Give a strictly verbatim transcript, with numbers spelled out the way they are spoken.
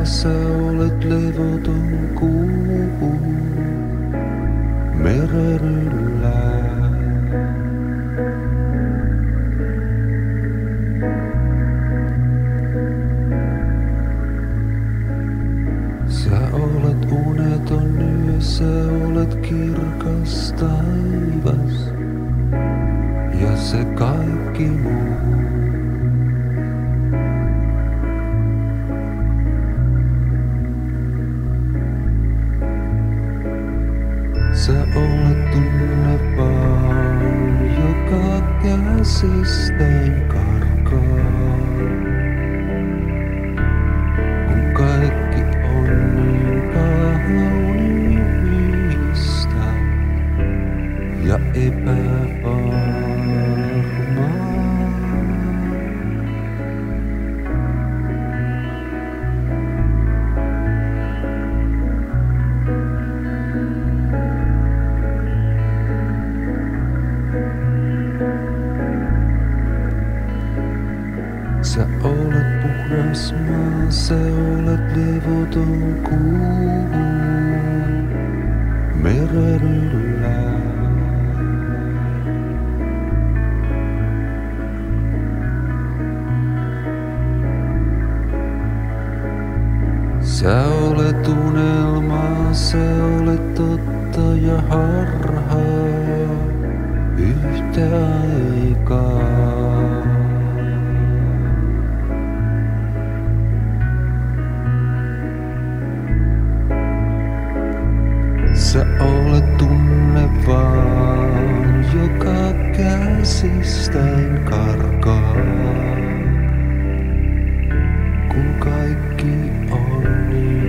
sä olet levoton kuu meren yllä. Sä olet uneton yö, sä olet kirkas taivas ja se kaikki muu. Sä olet tunne vaan, joka käsistäin karkaa. Kun kaikki on niin kaunista ja epävarmaa. Sä olet puhdas maa, sä olet levoton kuu meren yllä. Sä olet unelmaa, sä olet totta ja harhaa yhtä aikaa. Sä olet tunne vaan, joka käsistäin karkaa, kun kaikki on niin